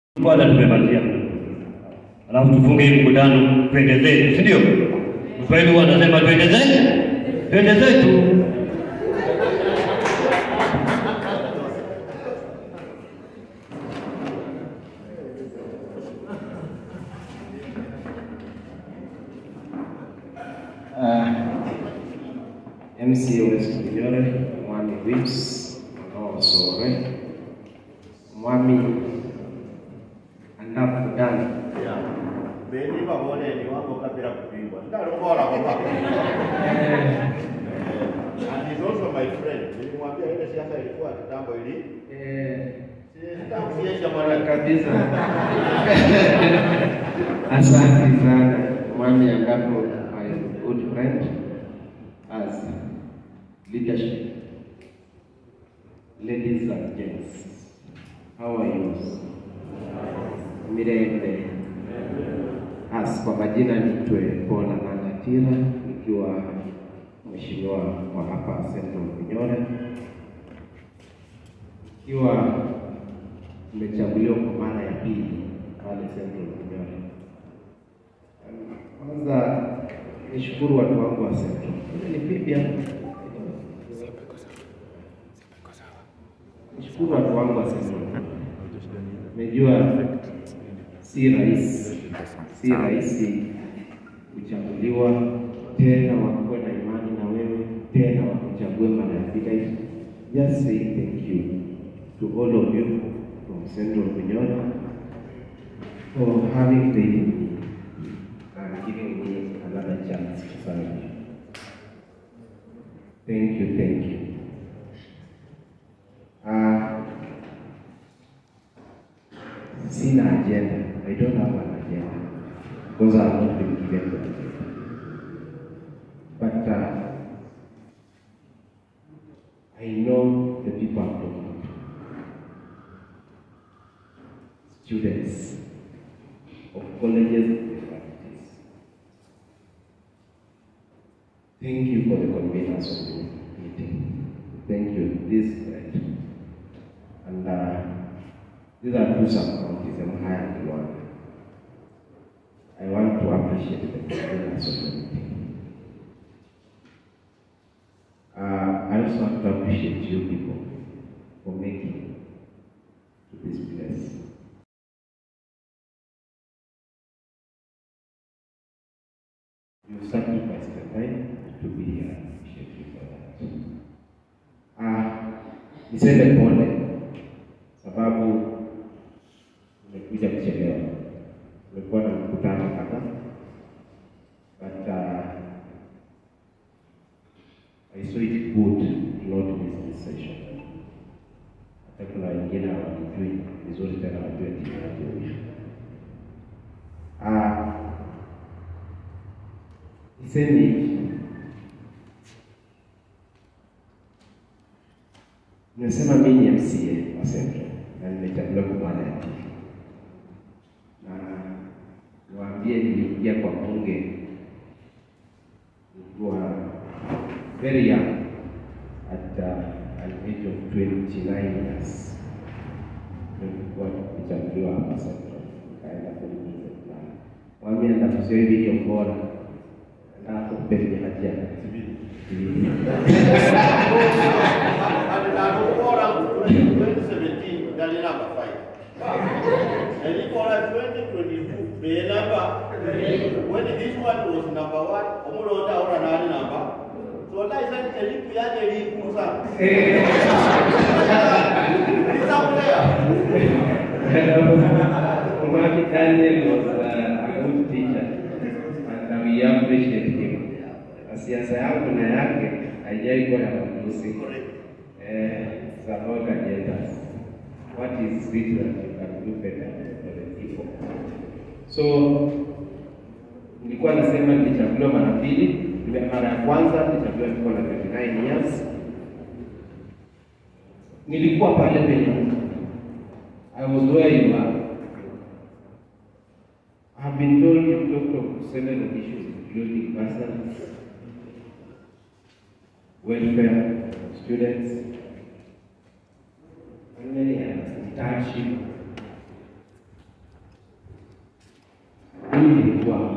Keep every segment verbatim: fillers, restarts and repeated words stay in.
Kwanza tumemalizia. Alafu tufunge mkutano twende zetu, si ndio? Mswahili wanasema twende zetu. Twende zetu. Uh, M C West Kinyore, Mwami Wips, Manoa Sore, Mwami Andafu Dani. Yeah. Beni babone ni wango kabila kupingwa. Ndalo bora kwa baba. And he's also my friend. Nilimwambia ile siasa ilikuwa kitambo ili. Eh, sitakuonyesha mara kabisa. Asante sana Mwami Andafu, my good friend, as leadership. Ladies and gents, how are you? Mirembe. As kwa majina nitwe Paul Nangatira, nikiwa mheshimiwa wa hapa Central Kinyore, ikiwa nimechaguliwa kwa mara ya pili pale Central Kinyore. Kwanza nishukuru watu wangu wa Central. Ni bibi hapo. Nishukuru watu wangu wa Central. Najua si rahisi, si rahisi kuchaguliwa tena, wakuwe na imani na wewe tena, wakuchague mara ya pili. Just say thank you to all of you from Central Kinyore for having faith in me and giving me another chance to serve you. Thank you, thank you. Uh, Sina agenda. I don't have an agenda because I have not been given the agenda. But uh, I know the people I'm talking to. Students of colleges and faculties. Thank you for the convenience of the meeting. Thank you. This is great. And uh, these are two sub-counties, I'm higher than one. I want to appreciate the convenience of the meeting. Uh, I also want to appreciate you people for making to this place. You sacrificed the time to be here. I appreciate you for that. Uh, niseme pole sababu nimekuja kuchelewa. Nimekuwa na mkutano kadhaa, but uh, I saw it good to not miss this session. Hata kuna wengine hawajui vizuri tena wajue kinachoisha. Ah, nisemi nimesema mimi M C A wa Central na nimechaguliwa kwa mara ya pili. Na niwaambie niliingia kwa bunge nikiwa very young at uh, an age of twenty-nine years. Nilikuwa nimechaguliwa hapa Central. Nikaenda kwenye bunge fulani. Mwami anakusema video bora. Na hapo mbele haja. twenty seventeen, Dali number five. And he called twenty twenty-two, the number. When this one was number one, Omurota or another number. So I said, Eliku Yade Likusa. It's up there. Umami Daniel was uh, a good teacher, and uh, we appreciate him. Siasa yangu na yake haijaikuwa ya majusi. Eh, it's about agendas. What is written you can do better for the people. So nilikuwa nasema nilichaguliwa mara mbili. Mara ya kwanza nilichaguliwa nilikuwa na thirty-nine years. Nilikuwa pale penye. I was where you are. I have been told you talked of several issues including persons, welfare of students, and many others, internship, mimi nilikuwa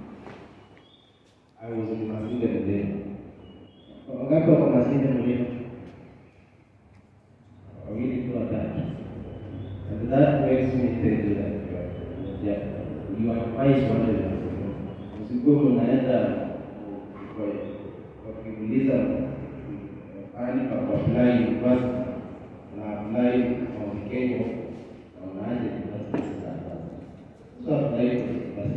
I was in Masinde Muliro. Wakati wa Masinde Muliro, wawili tu watatu. And that makes me tell you that yeah, you are wise one day. Usikuwe unaenda kwa kuuliza hali pa apply university na apply kwa Kenya na unaanza university sasa. So apply kwa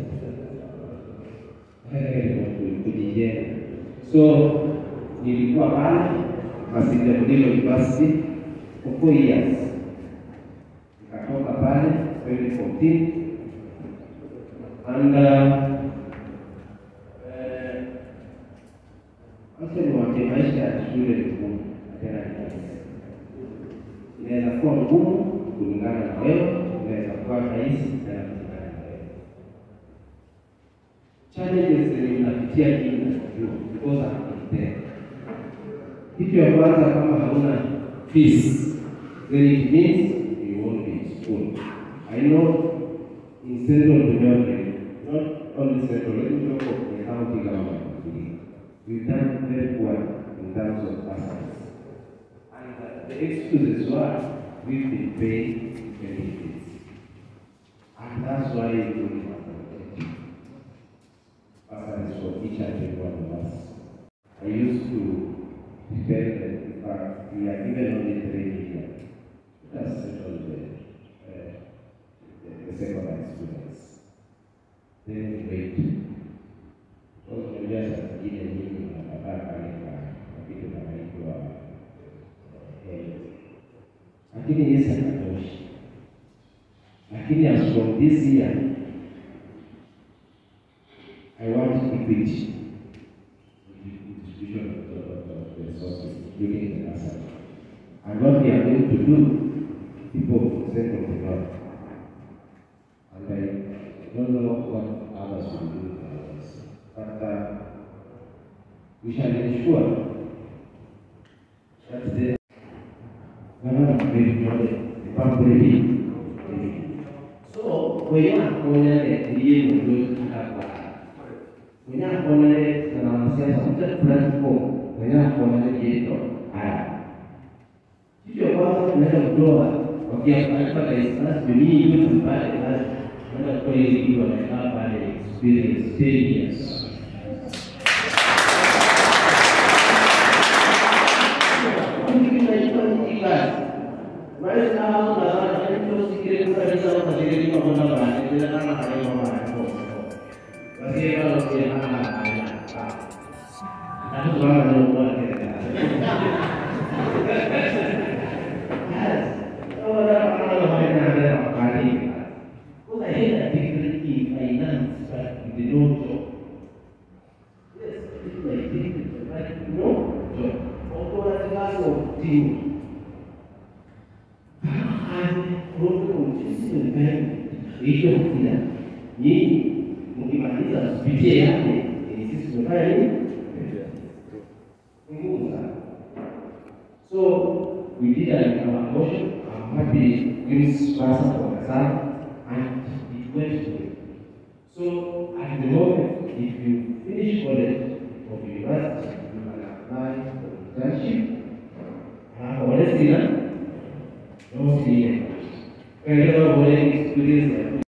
university. So nilikuwa pale Masinde Muliro University for four years. Nikatoka pale twenty fourteen and uh, Asante mwake maisha ya shule ni ngumu tena ni rahisi. Inaweza kuwa ngumu kulingana na wewe, inaweza kuwa rahisi tena kulingana na wewe. Challenges zenye unapitia hii because I'm there. Kitu ya kwanza kama hauna fees, then it means you won't be in school. I know in Central Bunyodre, not only Central, let me talk of the county government. We've done very well in terms of assets. And uh, the excuses were we've been paying benefits. And that's why we do assets for each and every one of us. I used to tell that if uh, we are given only three million, that's settled the, uh, the, the secondary students. Then we wait. Unajua sasa ile nyingi unapata pale kwa kitu kinaitwa eh, lakini Yesu anatosha. Lakini as from this year, I want equity in the distribution of the resources, including the asset. And what we are going to do, people send from the north. And I don't know what others will do. But uh, we shall ensure that the government will be the public. So, we are going to create a good we are going to announce a platform. We are going to get it. If you want to make a door, okay, I thought it's you need to buy it. I'm not going to give you an experience, ten years. Right now, the people secret studies are materially on the line. They are not having a mind. But they are not saying, ah, that's why I don't want to get that. Yes. Oh, that's another way to have a party. Because I hate that degree in finance, but in the no job. Yes, it's like this, like no job. Although that's class of team. Hiyo kila nyinyi mkimaliza kupitia yake ni sisi tunafanya nini? Ngumu sana. So we did our motion. I'm happy this person for Kasai and it went to it. So at the moment, if you finish college or university, you can apply for internship. And honestly, no student. Pero boleh experience